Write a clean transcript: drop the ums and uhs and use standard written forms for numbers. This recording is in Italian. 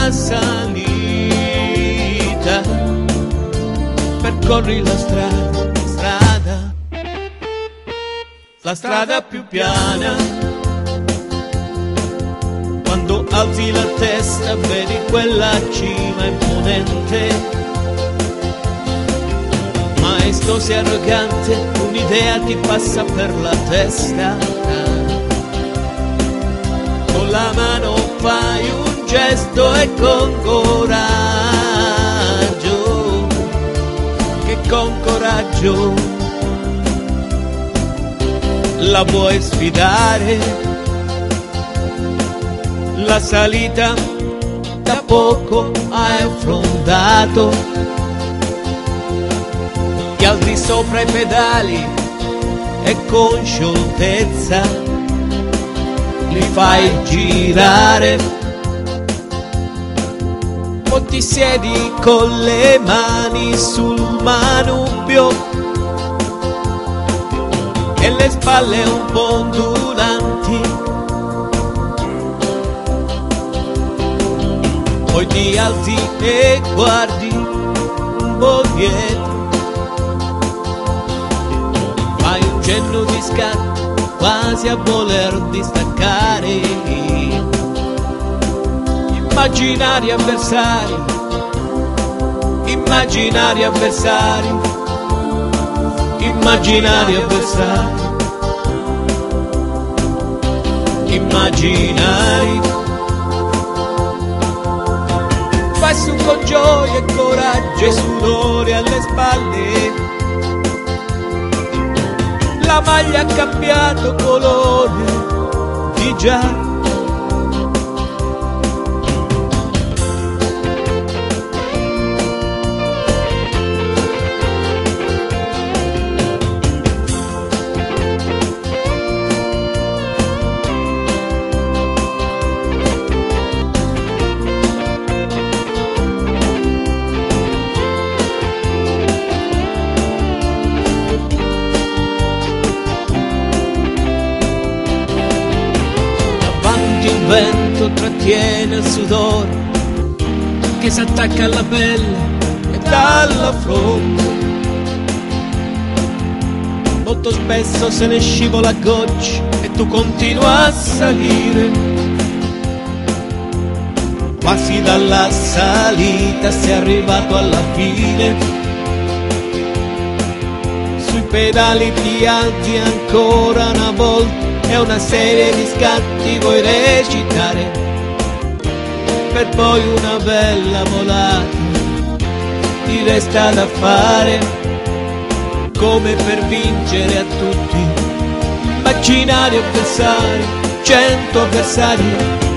la salita, percorri la strada più piana. Quando alzi la testa vedi quella cima imponente, maestoso e arrogante, un'idea ti passa per la testa. Con la mano fai un gesto e con coraggio, che con coraggio la vuoi sfidare. La salita da poco hai affrontato, ti alzi sopra i pedali e con scioltezza li fai girare. Poi ti siedi con le mani sul manubrio e le spalle un po' ondulanti. Poi ti alzi e guardi un po' dietro, fai un cenno di scatto quasi a voler distaccare. Immaginari avversari, immaginari avversari, immaginari avversari, immaginari. Fai su con gioia e coraggio e sudore alle spalle, la maglia ha cambiato colore, di già. Il vento trattiene il sudore che si attacca alla pelle e dalla fronte. Molto spesso se ne scivola a gocce e tu continui a salire. Quasi dalla salita sei arrivato alla fine. Sui pedali ti alzi ancora una volta e una serie di scatti vuoi recitare, per poi una bella volata ti resta da fare, come per vincere a tutti. Immaginari avversari, 100 avversari,